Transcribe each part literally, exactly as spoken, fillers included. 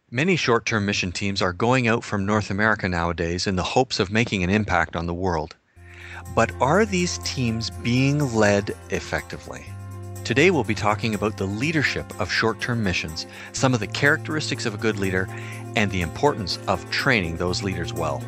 Many short-term mission teams are going out from North America nowadays in the hopes of making an impact on the world. But are these teams being led effectively? Today we'll be talking about the leadership of short-term missions, some of the characteristics of a good leader, and the importance of training those leaders well.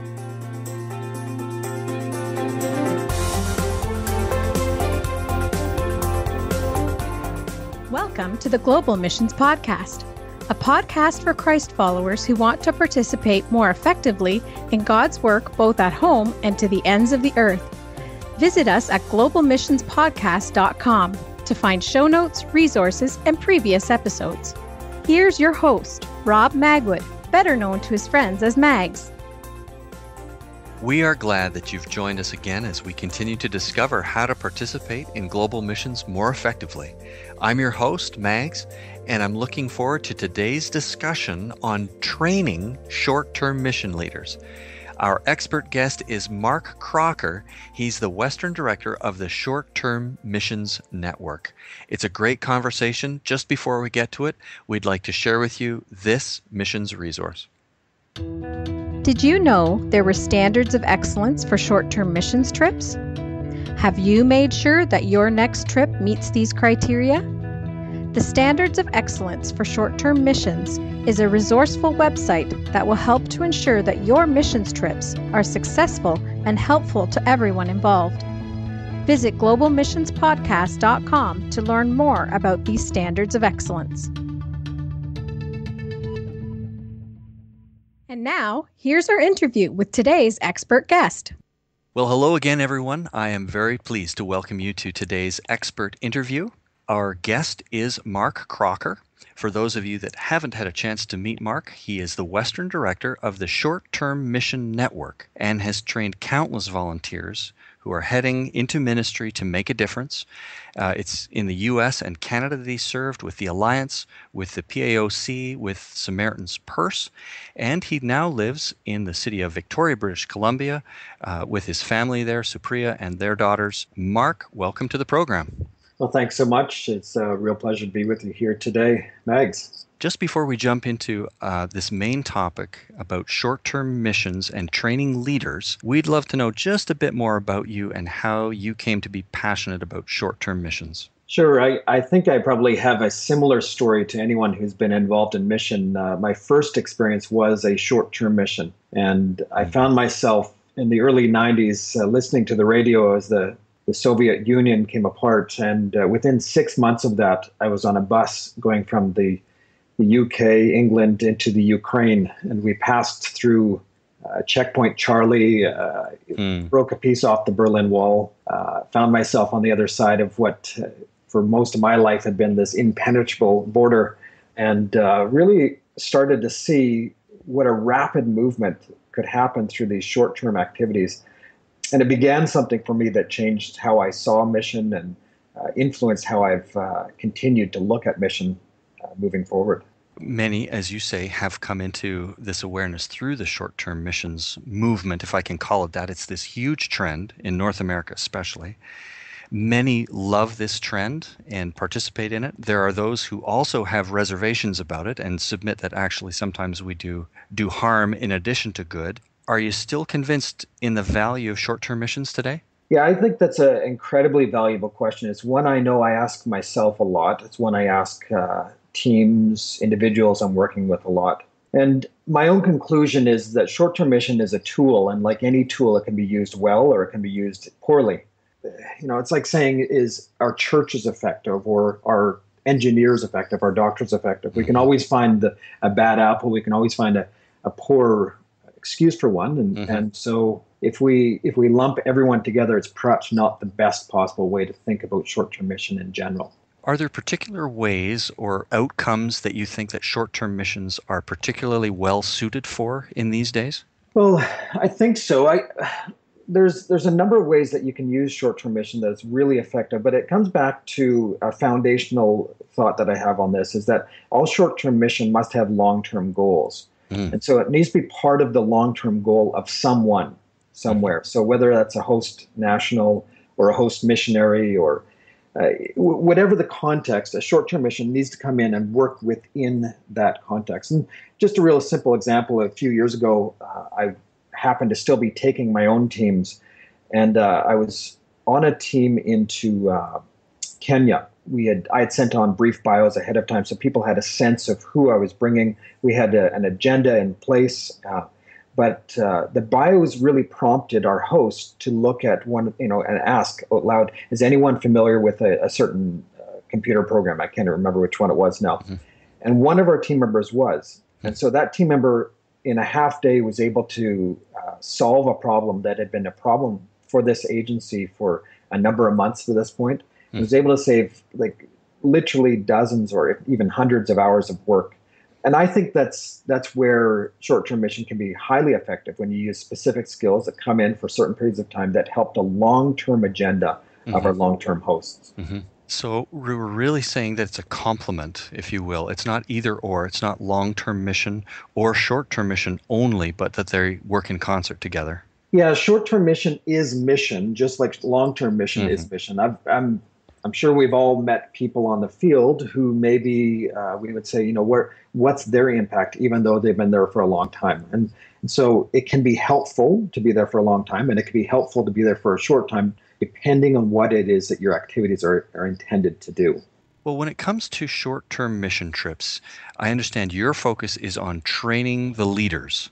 Welcome to the Global Missions Podcast, a podcast for Christ followers who want to participate more effectively in God's work both at home and to the ends of the earth. Visit us at global missions podcast dot com to find show notes, resources, and previous episodes. Here's your host, Rob Magwood, better known to his friends as Mags. We are glad that you've joined us again as we continue to discover how to participate in global missions more effectively. I'm your host, Mags, and I'm looking forward to today's discussion on training short-term mission leaders. Our expert guest is Mark Crocker. He's the Western Director of the Short-Term Missions Network. It's a great conversation. Just before we get to it, we'd like to share with you this missions resource. Did you know there were standards of excellence for short-term missions trips? Have you made sure that your next trip meets these criteria? The Standards of Excellence for Short-Term Missions is a resourceful website that will help to ensure that your missions trips are successful and helpful to everyone involved. Visit global missions podcast dot com to learn more about these standards of excellence. And now, here's our interview with today's expert guest. Well, hello again, everyone. I am very pleased to welcome you to today's expert interview. Our guest is Mark Crocker. For those of you that haven't had a chance to meet Mark, he is the Western Director of the Short-Term Mission Network and has trained countless volunteers who are heading into ministry to make a difference. Uh, it's in the U S and Canada that he served with the Alliance, with the P A O C, with Samaritan's Purse, and he now lives in the city of Victoria, British Columbia, uh, with his family there, Supriya and their daughters. Mark, welcome to the program. Well, thanks so much. It's a real pleasure to be with you here today, Mags. Just before we jump into uh, this main topic about short-term missions and training leaders, we'd love to know just a bit more about you and how you came to be passionate about short-term missions. Sure. I, I think I probably have a similar story to anyone who's been involved in mission. Uh, my first experience was a short-term mission, and I found myself in the early nineties uh, listening to the radio as the The Soviet Union came apart, and uh, within six months of that, I was on a bus going from the, the U K, England, into the Ukraine, and we passed through uh, Checkpoint Charlie, uh, mm. broke a piece off the Berlin Wall, uh, found myself on the other side of what, uh, for most of my life, had been this impenetrable border, and uh, really started to see what a rapid movement could happen through these short-term activities. And it began something for me that changed how I saw mission and uh, influenced how I've uh, continued to look at mission uh, moving forward. Many, as you say, have come into this awareness through the short-term missions movement, if I can call it that. It's this huge trend in North America especially. Many love this trend and participate in it. There are those who also have reservations about it and submit that actually sometimes we do do harm in addition to good. Are you still convinced in the value of short-term missions today? Yeah, I think that's an incredibly valuable question. It's one I know I ask myself a lot. It's one I ask uh, teams, individuals I'm working with a lot. And my own conclusion is that short-term mission is a tool, and like any tool, it can be used well or it can be used poorly. You know, it's like saying, is our churches effective or our engineers effective, our doctors effective? We can always find the, a bad apple. We can always find a, a poor excuse for one, and, mm-hmm. and so if we if we lump everyone together, it's perhaps not the best possible way to think about short-term mission in general. Are there particular ways or outcomes that you think that short-term missions are particularly well suited for in these days? Well, I think so. I there's there's a number of ways that you can use short-term mission that's really effective, but it comes back to a foundational thought that I have on this, is that all short-term mission must have long-term goals. Mm. And so it needs to be part of the long-term goal of someone somewhere. Mm. So whether that's a host national or a host missionary or uh, whatever the context, a short-term mission needs to come in and work within that context. And just a real simple example, a few years ago, uh, I happened to still be taking my own teams, and uh, I was on a team into uh, Kenya. We had I had sent on brief bios ahead of time, so people had a sense of who I was bringing. We had a, an agenda in place, uh, but uh, the bios really prompted our host to look at one, you know, and ask out loud, "Is anyone familiar with a, a certain uh, computer program?" I can't remember which one it was now, mm-hmm. and one of our team members was, mm-hmm. and so that team member, in a half day, was able to uh, solve a problem that had been a problem for this agency for a number of months to this point. Mm. Was able to save like literally dozens or even hundreds of hours of work. And I think that's that's where short-term mission can be highly effective, when you use specific skills that come in for certain periods of time that help the long-term agenda mm-hmm. of our long-term hosts. Mm-hmm. So we're really saying that it's a complement, if you will. It's not either or. It's not long-term mission or short-term mission only, but that they work in concert together. Yeah, short-term mission is mission, just like long-term mission mm-hmm. is mission. I've, I'm I'm sure we've all met people on the field who maybe uh, we would say, you know, where what's their impact, even though they've been there for a long time. And, and so it can be helpful to be there for a long time, and it can be helpful to be there for a short time, depending on what it is that your activities are, are intended to do. Well, when it comes to short-term mission trips, I understand your focus is on training the leaders.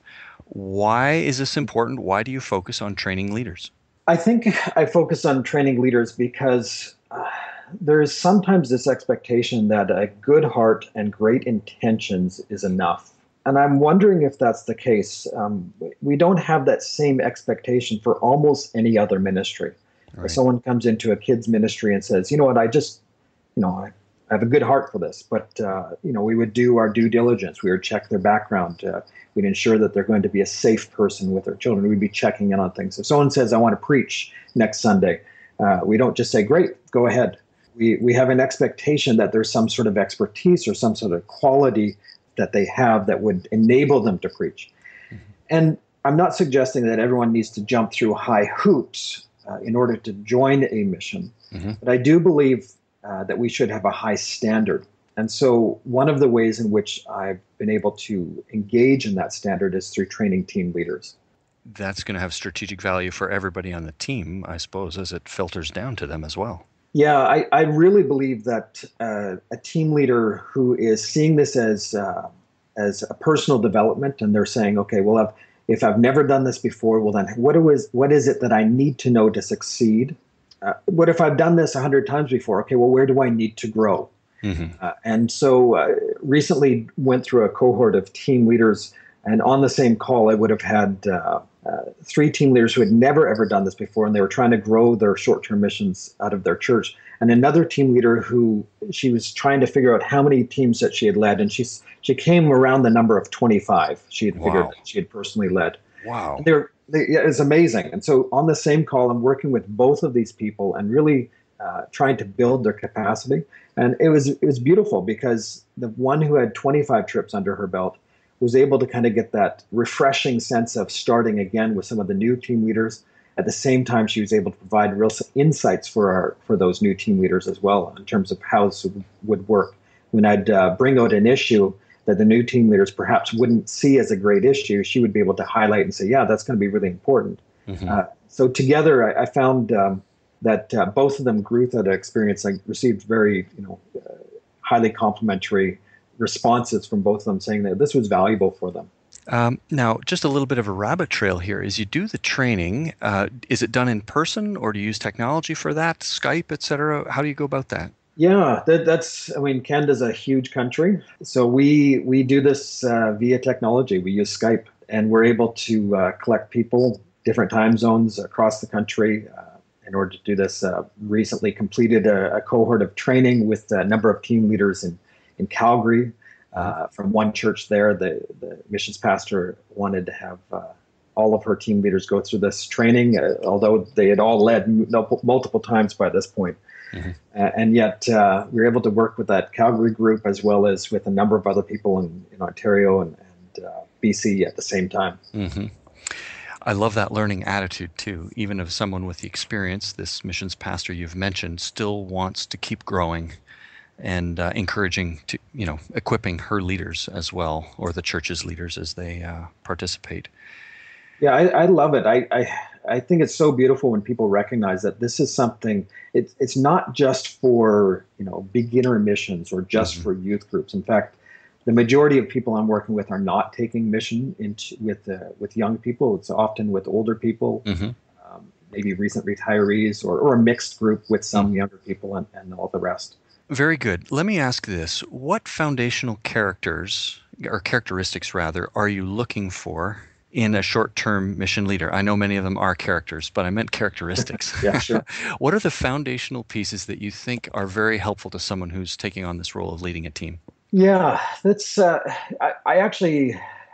Why is this important? Why do you focus on training leaders? I think I focus on training leaders because uh, there is sometimes this expectation that a good heart and great intentions is enough. And I'm wondering if that's the case. Um, we don't have that same expectation for almost any other ministry. Right. If someone comes into a kid's ministry and says, you know what, I just, you know, I, I have a good heart for this, but, uh, you know, we would do our due diligence. We would check their background. Uh, we'd ensure that they're going to be a safe person with their children. We'd be checking in on things. If someone says, I want to preach next Sunday, uh, we don't just say, great, go ahead. We we have an expectation that there's some sort of expertise or some sort of quality that they have that would enable them to preach. Mm-hmm. And I'm not suggesting that everyone needs to jump through high hoops uh, in order to join a mission. Mm-hmm. But I do believe uh, that we should have a high standard. And so one of the ways in which I've been able to engage in that standard is through training team leaders. That's going to have strategic value for everybody on the team, I suppose, as it filters down to them as well. Yeah, I, I really believe that uh, a team leader who is seeing this as uh, as a personal development, and they're saying, okay, well, I've, if I've never done this before, well, then what is, what is it that I need to know to succeed? Uh, what if I've done this a hundred times before? Okay, well, where do I need to grow? Mm-hmm. Uh, and so uh, recently went through a cohort of team leaders, and on the same call, I would have had uh, uh, three team leaders who had never, ever done this before, and they were trying to grow their short-term missions out of their church. And another team leader who she was trying to figure out how many teams that she had led, and she, she came around the number of twenty-five she had figured wow. that she had personally led. Wow. And they were, they, yeah, it was amazing. And so on the same call, I'm working with both of these people and really uh, trying to build their capacity. And it was it was beautiful because the one who had twenty-five trips under her belt was able to kind of get that refreshing sense of starting again with some of the new team leaders. At the same time, she was able to provide real insights for our for those new team leaders as well in terms of how this would work. When I'd uh, bring out an issue that the new team leaders perhaps wouldn't see as a great issue, she would be able to highlight and say, yeah, that's going to be really important. Mm-hmm. Uh, so together, I, I found um, that uh, both of them grew through that experience. I received very you know, uh, highly complimentary responses from both of them saying that this was valuable for them. Um, now, just a little bit of a rabbit trail here. As you do the training, uh, is it done in person or do you use technology for that, Skype, et cetera? How do you go about that? Yeah, that, that's, I mean, Canada's a huge country. So we we do this uh, via technology. We use Skype, and we're able to uh, collect people, different time zones across the country uh, in order to do this. Uh, recently completed a, a cohort of training with a number of team leaders in, in Calgary. Uh, from one church there, the, the missions pastor wanted to have uh, all of her team leaders go through this training, uh, although they had all led m- multiple times by this point. Mm-hmm. Uh, and yet uh, we were able to work with that Calgary group as well as with a number of other people in, in Ontario and, and uh, B C at the same time. Mm-hmm. I love that learning attitude too. Even if someone with the experience, this missions pastor you've mentioned, still wants to keep growing and uh, encouraging to, you know, equipping her leaders as well, or the church's leaders as they uh, participate. Yeah, I, I love it. I, I I think it's so beautiful when people recognize that this is something. It's it's not just for you know beginner missions or just mm-hmm. for youth groups. In fact, the majority of people I'm working with are not taking mission into, with uh, with young people. It's often with older people, mm-hmm. um, maybe recent retirees, or or a mixed group with some mm-hmm. younger people and, and all the rest. Very good. Let me ask this: what foundational characters or characteristics, rather, are you looking for in a short-term mission leader? I know many of them are characters, but I meant characteristics. Yeah, sure. What are the foundational pieces that you think are very helpful to someone who's taking on this role of leading a team? Yeah, that's. Uh, I, I actually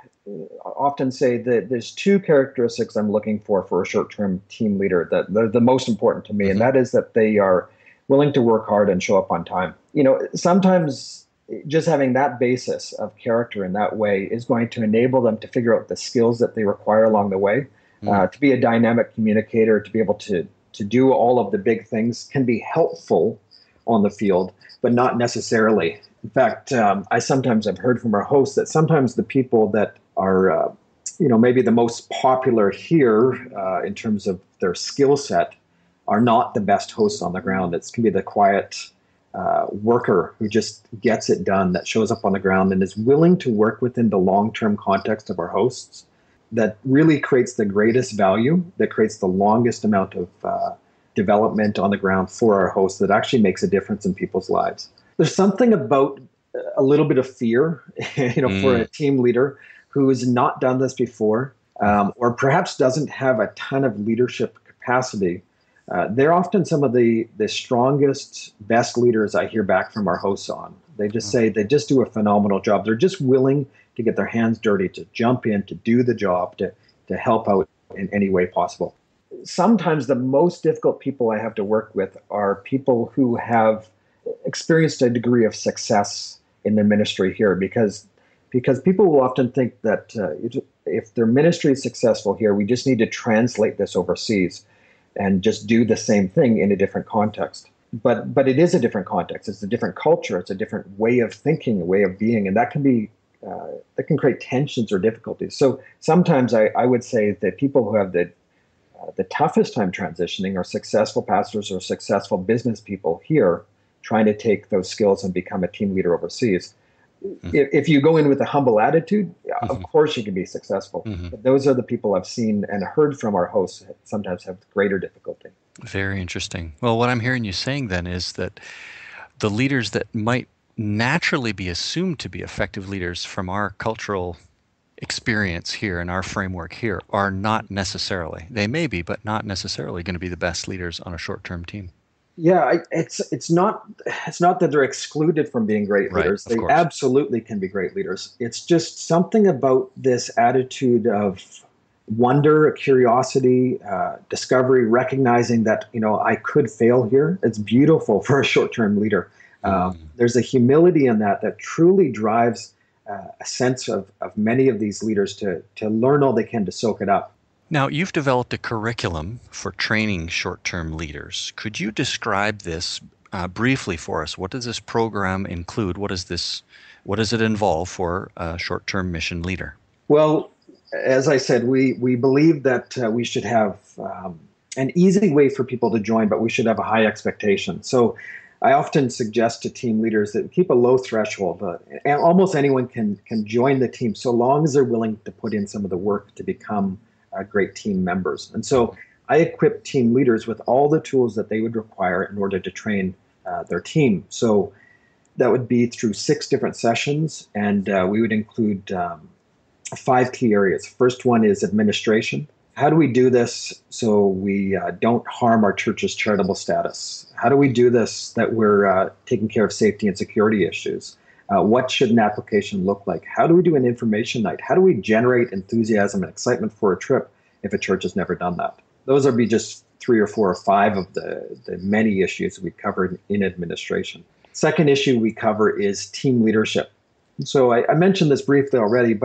often say that there's two characteristics I'm looking for for a short-term team leader that they're the most important to me, mm-hmm. and that is that they are willing to work hard and show up on time. You know, sometimes just having that basis of character in that way is going to enable them to figure out the skills that they require along the way. Mm. Uh, to be a dynamic communicator, to be able to to do all of the big things can be helpful on the field, but not necessarily. In fact, um, I sometimes have heard from our hosts that sometimes the people that are, uh, you know, maybe the most popular here uh, in terms of their skill set are not the best hosts on the ground. It can be the quiet Uh, worker who just gets it done, that shows up on the ground and is willing to work within the long-term context of our hosts, that really creates the greatest value, that creates the longest amount of uh, development on the ground for our hosts, that actually makes a difference in people's lives. There's something about a little bit of fear, you know, mm. for a team leader who has not done this before, um, or perhaps doesn't have a ton of leadership capacity. Uh, they're often some of the, the strongest, best leaders I hear back from our hosts on. They just say they just do a phenomenal job. They're just willing to get their hands dirty, to jump in, to do the job, to, to help out in any way possible. Sometimes the most difficult people I have to work with are people who have experienced a degree of success in their ministry here, because because people will often think that uh, if their ministry is successful here, we just need to translate this overseas and just do the same thing in a different context. But but it is a different context. It's a different culture. It's a different way of thinking, a way of being, and that can be uh, that can create tensions or difficulties. So sometimes I, I would say that people who have the uh, the toughest time transitioning are successful pastors or successful business people here, trying to take those skills and become a team leader overseas. Mm-hmm. If, if you go in with a humble attitude, mm-hmm. of course you can be successful. Mm-hmm. But those are the people I've seen and heard from our hosts sometimes have greater difficulty. Very interesting. Well, what I'm hearing you saying then is that the leaders that might naturally be assumed to be effective leaders from our cultural experience here and our framework here are not necessarily, they may be, but not necessarily going to be the best leaders on a short-term team. Yeah, I, it's it's not it's not that they're excluded from being great leaders. Right, they absolutely can be great leaders. It's just something about this attitude of wonder, curiosity, uh, discovery, recognizing that, you know, I could fail here. It's beautiful for a short-term leader. Uh, mm. There's a humility in that that truly drives uh, a sense of, of many of these leaders to to learn all they can to soak it up. Now, you've developed a curriculum for training short-term leaders. Could you describe this uh, briefly for us? What does this program include? What is this? What does it involve for a short-term mission leader? Well, as I said, we we believe that uh, we should have um, an easy way for people to join, but we should have a high expectation. So I often suggest to team leaders that keep a low threshold. Uh, and almost anyone can can join the team so long as they're willing to put in some of the work to become uh, great team members. And so I equip team leaders with all the tools that they would require in order to train uh, their team. So that would be through six different sessions, and uh, we would include um, five key areas. First one is administration. How do we do this so we uh, don't harm our church's charitable status? How do we do this that we're uh, taking care of safety and security issues? Uh, what should an application look like? How do we do an information night? How do we generate enthusiasm and excitement for a trip if a church has never done that? Those would be just three or four or five of the, the many issues we covered in administration. Second issue we cover is team leadership. So I, I mentioned this briefly already, but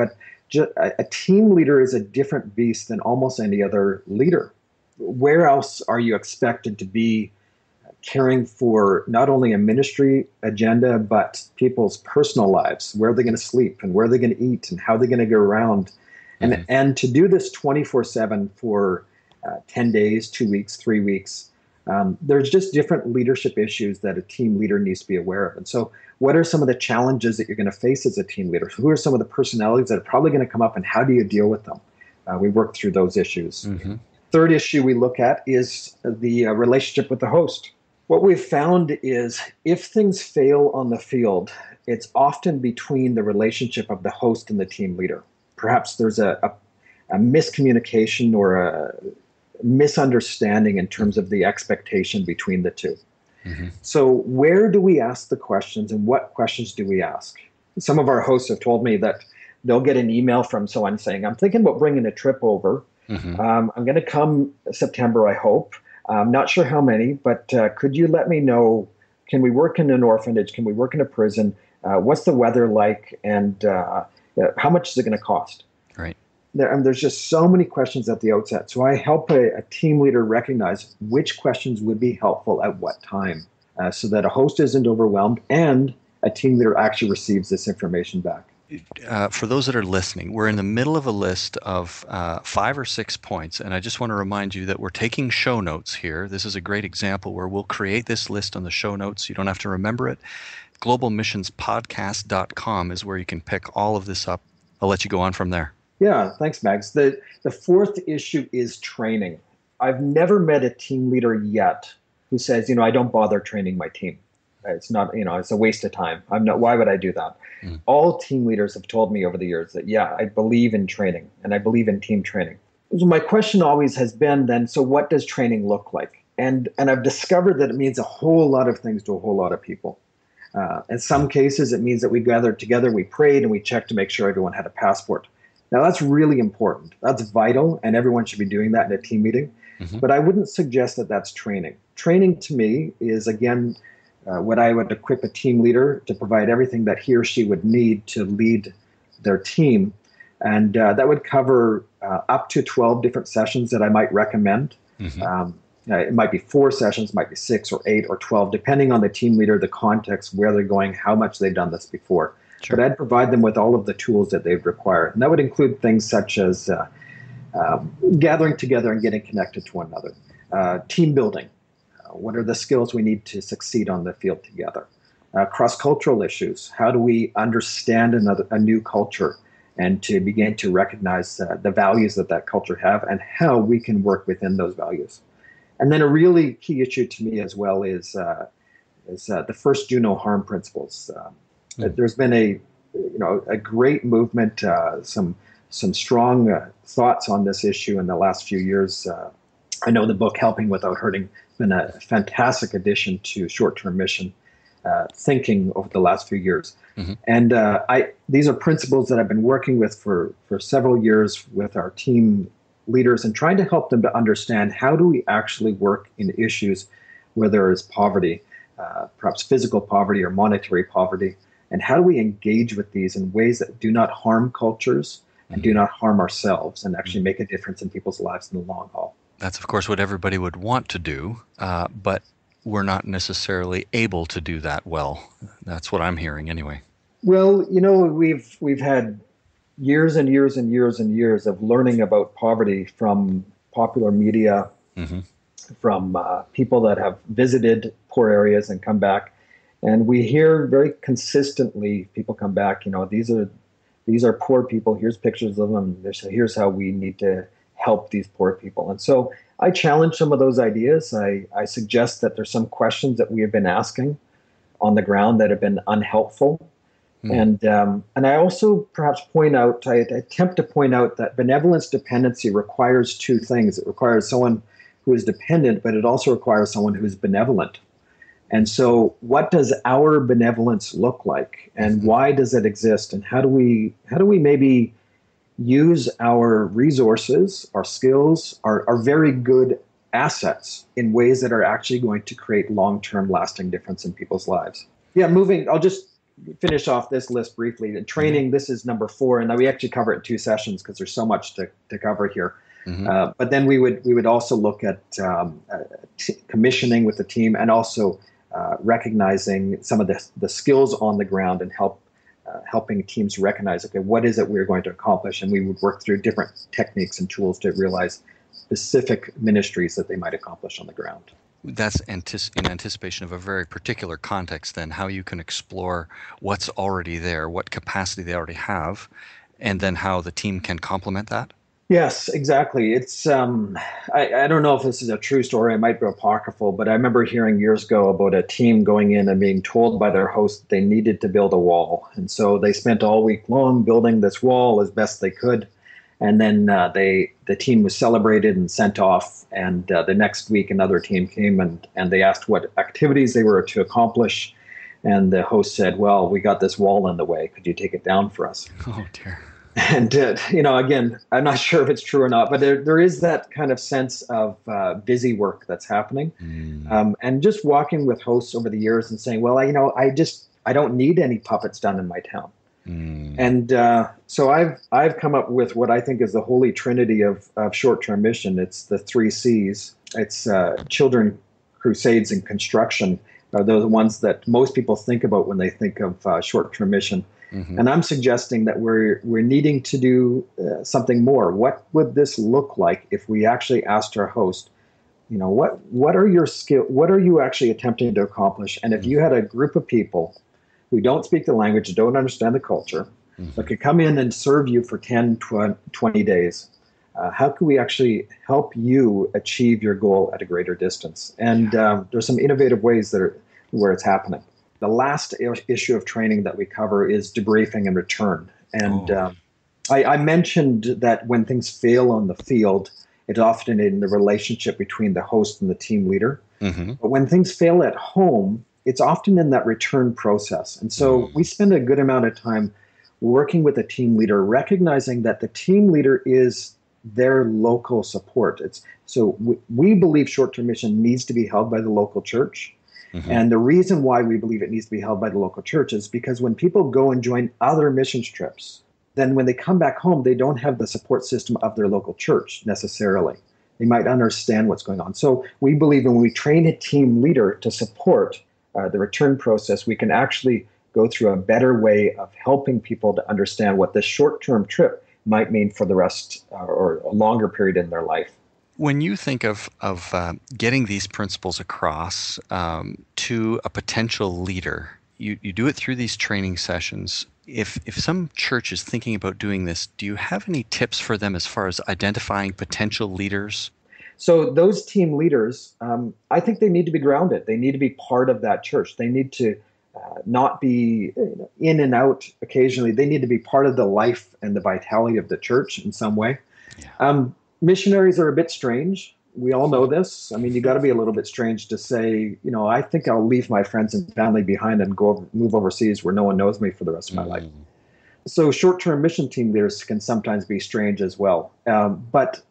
ju- a a team leader is a different beast than almost any other leader. Where else are you expected to be caring for not only a ministry agenda, but people's personal lives? Where are they going to sleep and where are they going to eat and how are they going to get around? And, mm-hmm. and to do this twenty-four seven for uh, ten days, two weeks, three weeks, um, there's just different leadership issues that a team leader needs to be aware of. And so what are some of the challenges that you're going to face as a team leader? Who are some of the personalities that are probably going to come up and how do you deal with them? Uh, we work through those issues. Mm-hmm. Third issue we look at is the uh, relationship with the host. What we've found is if things fail on the field, it's often between the relationship of the host and the team leader. Perhaps there's a, a, a miscommunication or a misunderstanding in terms of the expectation between the two. Mm-hmm. So where do we ask the questions and what questions do we ask? Some of our hosts have told me that they'll get an email from someone saying, I'm thinking about bringing a trip over. Mm-hmm. Um, I'm going to come September, I hope. I'm not sure how many, but uh, could you let me know, can we work in an orphanage? Can we work in a prison? Uh, what's the weather like? And uh, how much is it going to cost? Right. There, and there's just so many questions at the outset. So I help a, a team leader recognize which questions would be helpful at what time uh, so that a host isn't overwhelmed and a team leader actually receives this information back. Uh, for those that are listening, we're in the middle of a list of uh, five or six points, and I just want to remind you that we're taking show notes here. This is a great example where we'll create this list on the show notes. You don't have to remember it. global missions podcast dot com is where you can pick all of this up. I'll let you go on from there. Yeah, thanks, Mags. The, the fourth issue is training. I've never met a team leader yet who says, you know, I don't bother training my team. It's not, you know, it's a waste of time. I'm not, why would I do that? Mm. All team leaders have told me over the years that, yeah, I believe in training and I believe in team training. So my question always has been then, so what does training look like? And and I've discovered that it means a whole lot of things to a whole lot of people. Uh, in some cases, it means that we gathered together, we prayed, and we checked to make sure everyone had a passport. Now, that's really important. That's vital, and everyone should be doing that in a team meeting. Mm-hmm. But I wouldn't suggest that that's training. Training to me is, again, Uh, what I would equip a team leader to provide everything that he or she would need to lead their team. And uh, that would cover uh, up to twelve different sessions that I might recommend. Mm-hmm. Um, uh, it might be four sessions, might be six or eight or twelve, depending on the team leader, the context, where they're going, how much they've done this before. Sure. But I'd provide them with all of the tools that they'd require. And that would include things such as uh, um, gathering together and getting connected to one another, uh, team building. What are the skills we need to succeed on the field together? Uh, cross-cultural issues. How do we understand another, a new culture and to begin to recognize uh, the values that that culture have and how we can work within those values? And then a really key issue to me as well is, uh, is uh, the first do no harm principles. Um, mm. There's been a you know a great movement, uh, some some strong uh, thoughts on this issue in the last few years. Uh, I know the book Helping Without Hurting been a fantastic addition to short-term mission uh, thinking over the last few years. Mm-hmm. And uh, I these are principles that I've been working with for, for several years with our team leaders and trying to help them to understand how do we actually work in issues where there is poverty, uh, perhaps physical poverty or monetary poverty, and how do we engage with these in ways that do not harm cultures and mm-hmm. do not harm ourselves and actually make a difference in people's lives in the long haul. That's, of course, what everybody would want to do, uh, but we're not necessarily able to do that well. That's what I'm hearing anyway. Well, you know, we've we've had years and years and years and years of learning about poverty from popular media, mm-hmm. from uh, people that have visited poor areas and come back. And we hear very consistently people come back, you know, these are these are poor people. Here's pictures of them. Here's how we need to help these poor people. And so I challenge some of those ideas. I, I suggest that there's some questions that we have been asking on the ground that have been unhelpful. Mm. And um, and I also perhaps point out, I, I attempt to point out that benevolence dependency requires two things. It requires someone who is dependent, but it also requires someone who is benevolent. And so what does our benevolence look like? And mm-hmm. why does it exist? And how do we how do we maybe use our resources, our skills, our, our very good assets in ways that are actually going to create long-term lasting difference in people's lives? Yeah, moving, I'll just finish off this list briefly. The training, this is number four, and then we actually cover it in two sessions because there's so much to, to cover here. Mm-hmm. Uh, but then we would we would also look at um, uh, t- commissioning with the team, and also uh, recognizing some of the the skills on the ground, and help uh, helping teams recognize, okay, what is it we're going to accomplish, and we would work through different techniques and tools to realize specific ministries that they might accomplish on the ground. That's antici- in anticipation of a very particular context, then, how you can explore what's already there, what capacity they already have, and then how the team can complement that? Yes, exactly. It's um, I, I don't know if this is a true story. It might be apocryphal, but I remember hearing years ago about a team going in and being told by their host that they needed to build a wall. And so they spent all week long building this wall as best they could. And then uh, they the team was celebrated and sent off. And uh, the next week, another team came and, and they asked what activities they were to accomplish. And the host said, well, we got this wall in the way. Could you take it down for us? Oh, dear. And, uh, you know, again, I'm not sure if it's true or not, but there, there is that kind of sense of uh, busy work that's happening. Mm. Um, and just walking with hosts over the years and saying, well, I, you know, I just, I don't need any puppets done in my town. Mm. And uh, so I've I've come up with what I think is the holy trinity of, of short-term mission. It's the three C's. It's uh, children, crusades, and construction. Are those the ones that most people think about when they think of uh, short-term mission. Mm-hmm. And I'm suggesting that we're we're needing to do uh, something more. What would this look like if we actually asked our host, you know, what what are your skill? What are you actually attempting to accomplish? And if mm-hmm. you had a group of people who don't speak the language, don't understand the culture, mm-hmm. but could come in and serve you for ten, twenty days, uh, how can we actually help you achieve your goal at a greater distance? And um, there's some innovative ways that are where it's happening. The last issue of training that we cover is debriefing and return. And oh. um, I, I mentioned that when things fail on the field, it's often in the relationship between the host and the team leader. Mm-hmm. But when things fail at home, it's often in that return process. And so mm. we spend a good amount of time working with a team leader, recognizing that the team leader is their local support. It's so we, we believe short-term mission needs to be held by the local church. Mm-hmm. And the reason why we believe it needs to be held by the local church is because when people go and join other missions trips, then when they come back home, they don't have the support system of their local church necessarily. They might understand what's going on. So we believe when we train a team leader to support uh, the return process, we can actually go through a better way of helping people to understand what this short-term trip might mean for the rest uh, or a longer period in their life. When you think of, of uh, getting these principles across um, to a potential leader, you, you do it through these training sessions. If if some church is thinking about doing this, do you have any tips for them as far as identifying potential leaders? So those team leaders, um, I think they need to be grounded. They need to be part of that church. They need to uh, not be you know, in and out occasionally. They need to be part of the life and the vitality of the church in some way. Yeah. Um, Missionaries are a bit strange. We all know this. I mean, you got to be a little bit strange to say, you know, I think I'll leave my friends and family behind and go over, move overseas where no one knows me for the rest of my mm. life. So short-term mission team leaders can sometimes be strange as well. Um, but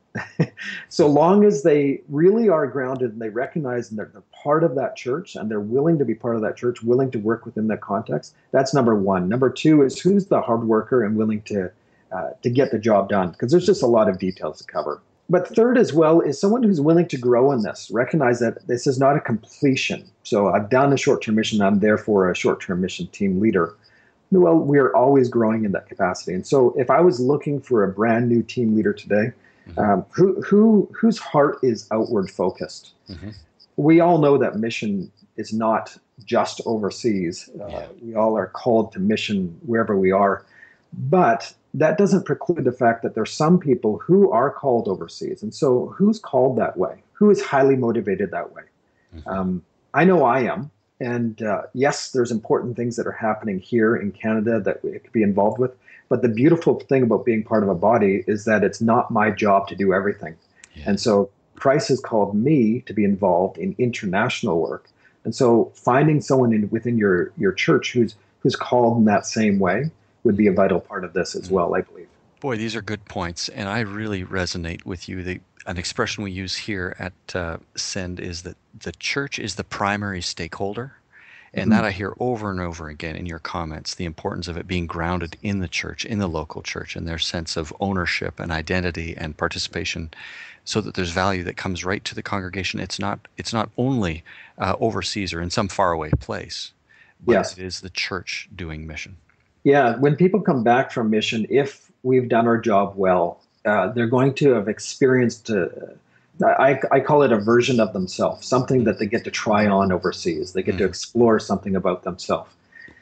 so long as they really are grounded and they recognize and they're, they're part of that church and they're willing to be part of that church, willing to work within that context, that's number one. Number two is who's the hard worker and willing to Uh, to get the job done, because there's just a lot of details to cover. But third as well is someone who's willing to grow in this, recognize that this is not a completion. So I've done a short-term mission, I'm therefore a short-term mission team leader. Well, we are always growing in that capacity. And so if I was looking for a brand new team leader today, mm-hmm. um, who who whose heart is outward focused, mm-hmm. we all know that mission is not just overseas. Uh, yeah. We all are called to mission wherever we are. But that doesn't preclude the fact that there's some people who are called overseas. And so who's called that way? Who is highly motivated that way? Mm-hmm. Um, I know I am. And uh, yes, there's important things that are happening here in Canada that we could be involved with. But the beautiful thing about being part of a body is that it's not my job to do everything. Yeah. And so Christ has called me to be involved in international work. And so finding someone in, within your, your church who's who's called in that same way would be a vital part of this as well, I believe. Boy, these are good points, and I really resonate with you. The, an expression we use here at uh, Send is that the church is the primary stakeholder, And Mm-hmm. that I hear over and over again in your comments, the importance of it being grounded in the church, in the local church, and their sense of ownership and identity and participation, so that there's value that comes right to the congregation. It's not it's not only uh, overseas or in some faraway place, but Yes. it is the church doing mission. Yeah, when people come back from mission, if we've done our job well, uh, they're going to have experienced, uh, I, I call it a version of themselves, something that they get to try on overseas. They get to explore something about themselves.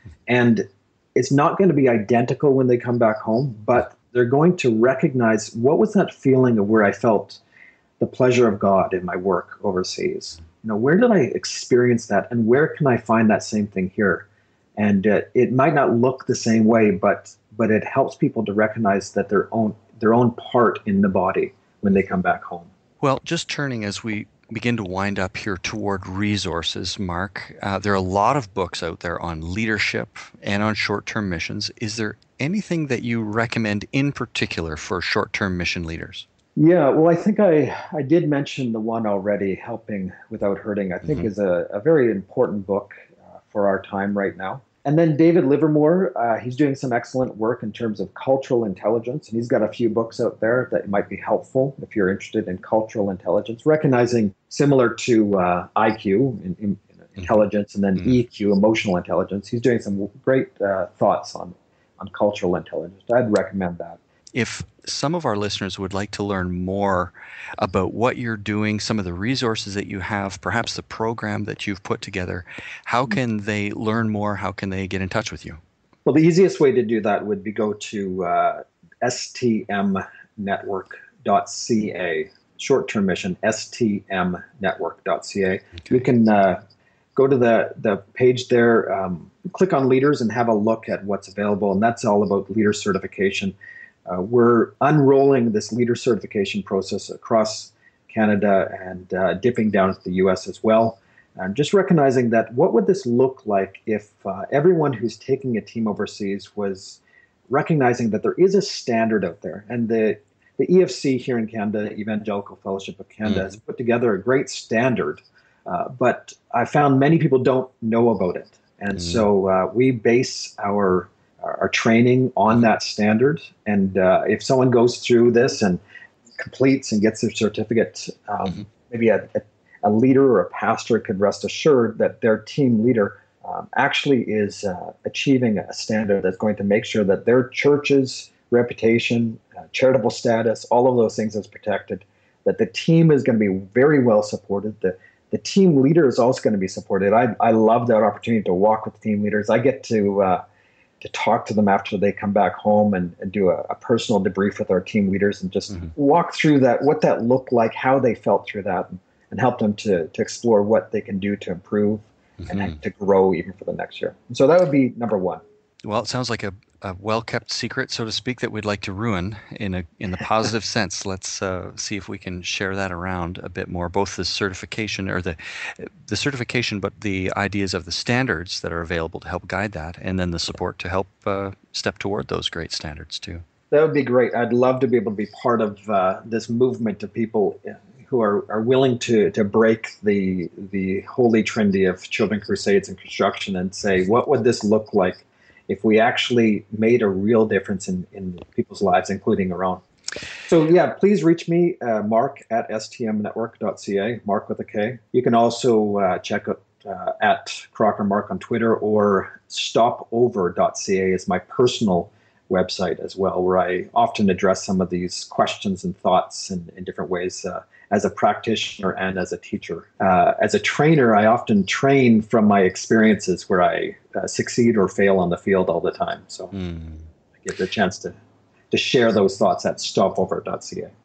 And it's not going to be identical when they come back home, but they're going to recognize, what was that feeling of where I felt the pleasure of God in my work overseas? You know, where did I experience that, and where can I find that same thing here? And uh, it might not look the same way, but but it helps people to recognize that their own their own part in the body when they come back home. Well, just turning as we begin to wind up here toward resources, Mark, uh, there are a lot of books out there on leadership and on short-term missions. Is there anything that you recommend in particular for short-term mission leaders? Yeah, well, I think I, I did mention the one already, Helping Without Hurting, I think mm-hmm. is a, a very important book uh, for our time right now. And then David Livermore, uh, he's doing some excellent work in terms of cultural intelligence, and he's got a few books out there that might be helpful if you're interested in cultural intelligence, recognizing similar to uh, I Q, in, in, intelligence, and then mm-hmm. E Q, emotional intelligence. He's doing some great uh, thoughts on, on cultural intelligence. I'd recommend that. If some of our listeners would like to learn more about what you're doing, some of the resources that you have, perhaps the program that you've put together, how can they learn more? How can they get in touch with you? Well, the easiest way to do that would be go to uh, S T M network dot C A, short-term mission, S T M network dot C A. Okay. You can uh, go to the, the page there, um, click on leaders, and have a look at what's available, and that's all about leader certification. Uh, we're unrolling this leader certification process across Canada and uh, dipping down to the U S as well. And just recognizing that, what would this look like if uh, everyone who's taking a team overseas was recognizing that there is a standard out there. And the, the E F C here in Canada, Evangelical Fellowship of Canada, mm. has put together a great standard. Uh, but I found many people don't know about it. And mm. so uh, we base our our training on that standard. And uh, if someone goes through this and completes and gets their certificate, um, mm-hmm. maybe a, a leader or a pastor could rest assured that their team leader um, actually is uh, achieving a standard that's going to make sure that their church's reputation, uh, charitable status, all of those things is protected, that the team is going to be very well supported. The, the team leader is also going to be supported. I, I love that opportunity to walk with team leaders. I get to uh, to talk to them after they come back home and, and do a, a personal debrief with our team leaders and just mm-hmm. walk through that, what that looked like, how they felt through that, and, and help them to, to explore what they can do to improve mm-hmm. and to grow even for the next year. And so that would be number one. Well, it sounds like a, a well-kept secret, so to speak, that we'd like to ruin in a in the positive sense. Let's uh, see if we can share that around a bit more, both the certification or the the certification, but the ideas of the standards that are available to help guide that, and then the support to help uh, step toward those great standards too. That would be great. I'd love to be able to be part of uh, this movement of people who are, are willing to to break the the holy trinity of Children Crusades and construction and say, what would this look like if we actually made a real difference in, in people's lives, including our own? So yeah, please reach me, uh, Mark at S T M network dot C A, Mark with a K. You can also uh, check out uh, at Crocker Mark on Twitter, or stopover dot C A is my personal website as well, where I often address some of these questions and thoughts in, in different ways uh, as a practitioner and as a teacher. Uh, as a trainer, I often train from my experiences where I uh, succeed or fail on the field all the time. So mm. I get the chance to, to share those thoughts at stopover dot C A.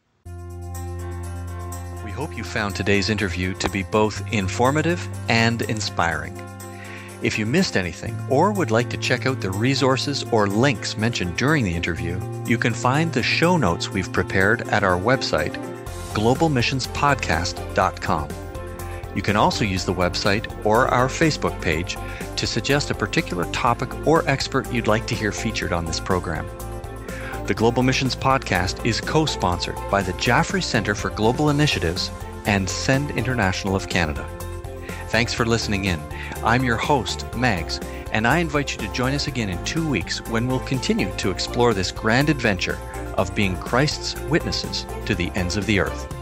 We hope you found today's interview to be both informative and inspiring. If you missed anything or would like to check out the resources or links mentioned during the interview, you can find the show notes we've prepared at our website, global missions podcast dot com. You can also use the website or our Facebook page to suggest a particular topic or expert you'd like to hear featured on this program. The Global Missions Podcast is co-sponsored by the Jaffrey Centre for Global Initiatives and Send International of Canada. Thanks for listening in. I'm your host, Mags, and I invite you to join us again in two weeks when we'll continue to explore this grand adventure of being Christ's witnesses to the ends of the earth.